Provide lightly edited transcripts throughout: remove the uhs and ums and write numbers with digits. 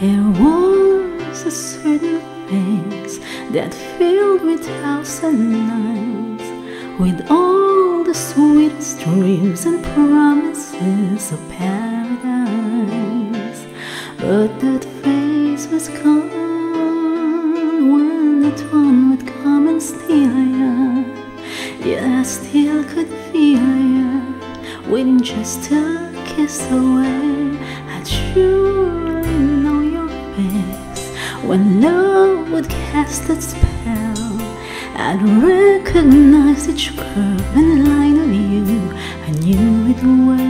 There was a certain face that filled with thousand nights, with all the sweetest dreams and promises of paradise. But that face was gone when the dawn would come and steal ya. Yet I still could feel ya within just a kiss away. I'd surely know your face when love would cast its spell. I'd recognize each curve and line of you. I knew it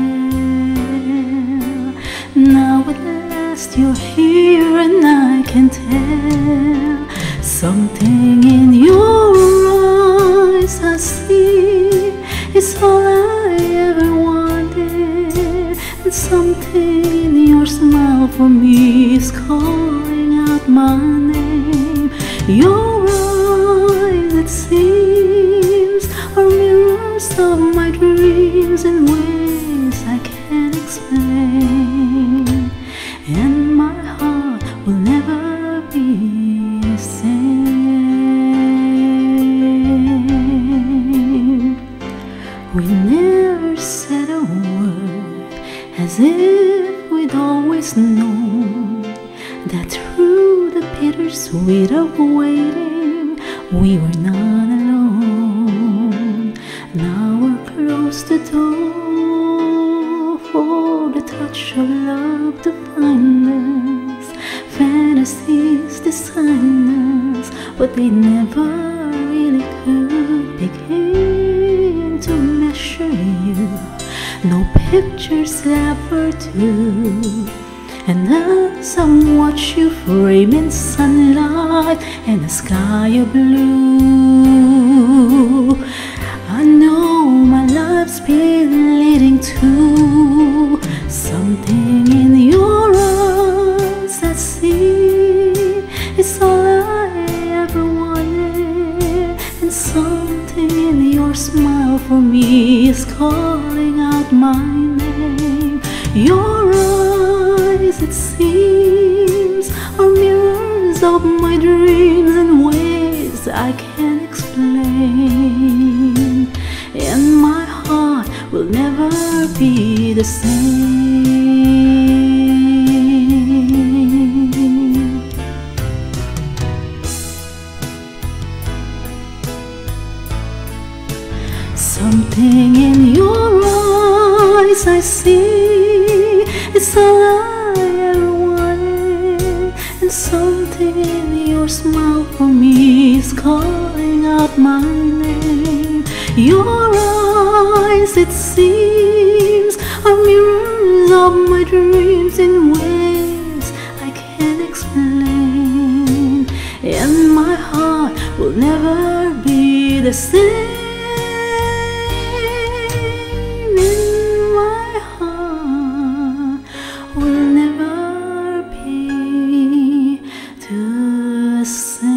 well. Now at last you're here and I can tell. Something in your eyes I see is all I ever wanted, and something in your smile for me is calling out my name. Your eyes, it seems, are mirrors of my dreams in ways I can't explain, and my heart will never be the same. We never said a word, as if we'd always known that through the bittersweet of waiting, we were not alone. Now we're close to the door for the touch of love to find us. Fantasies design us, but they never really could begin to measure you. No pictures ever do. And as I watch you frame in sunlight and a sky of blue, I know my life's been leading to something in your eyes I see. It's all I ever wanted, and something in your smile for me is calling out my name. Your eyes, it seems, are mirrors of my dreams in ways I can't explain, and my heart will never be the same. Something in your eyes I see, it's all I ever wanted, and something in your smile for me is calling out my name. Your eyes, it seems, are mirrors of my dreams in ways I can't explain, and my heart will never be the same. Will never be the same.